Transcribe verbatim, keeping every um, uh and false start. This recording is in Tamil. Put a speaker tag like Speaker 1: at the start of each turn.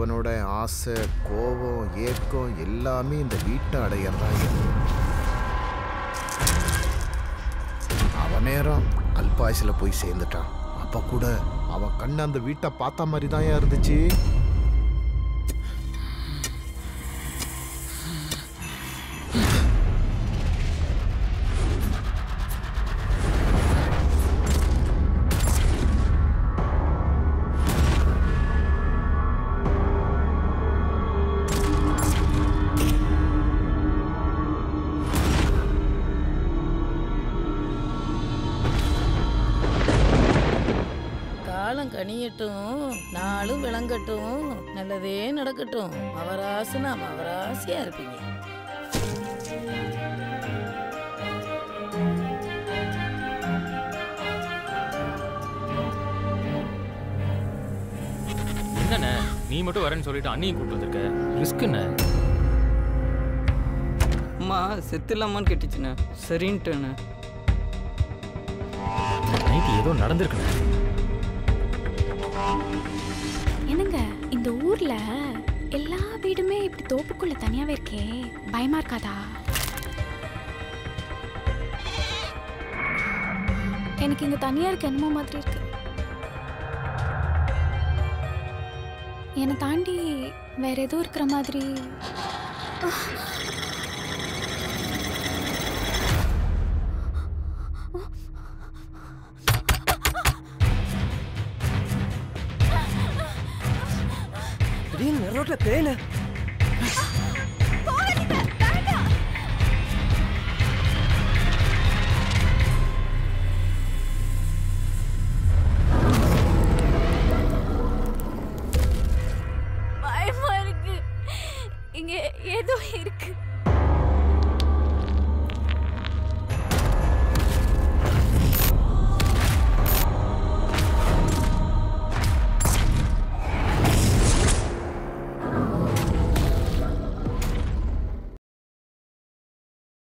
Speaker 1: அவனோட ஆசை, கோபம், ஏக்கம் எல்லாமே இந்த வீட்டை அடையறதா. அவன் நேரம் அல்பாயுசில் போய் சேர்ந்துட்டான். அப்போ கூட அவன் கண்ணு அந்த வீட்டை பார்த்த மாதிரி தான் இருந்துச்சு.
Speaker 2: கனியட்டும், நாளும் விளங்கட்டும், நல்லதே நடக்கட்டும். மவராசுனா மவராசியா இருப்பீங்க.
Speaker 3: என்னண்ணே நீ மட்டும் வரேன்னு சொல்லிட்டு அண்ணியும் கூப்பிட்டு வந்திருக்க, ரிஸ்க் என்ன?
Speaker 4: அம்மா செத்துலாமான்னு கேட்டுச்சுண்ணே, சரின்ட்டுண்ணே.
Speaker 3: நைட்டு ஏதோ நடந்திருக்குண்ணே.
Speaker 5: என்னங்க இந்த ஊர்ல எல்லா வீடுமே இப்படி தோப்புக்குள்ள தனியாவே இருக்கே, பயமா இருக்காதா? எனக்கு இங்க தனியா இருக்க என்னமோ மாதிரி இருக்கு. என்னை தாண்டி வேற ஏதோ இருக்கிற மாதிரி.
Speaker 4: ரோட்ல பேனு
Speaker 5: பயமா இருக்கு. இங்க ஏதோ இருக்கு.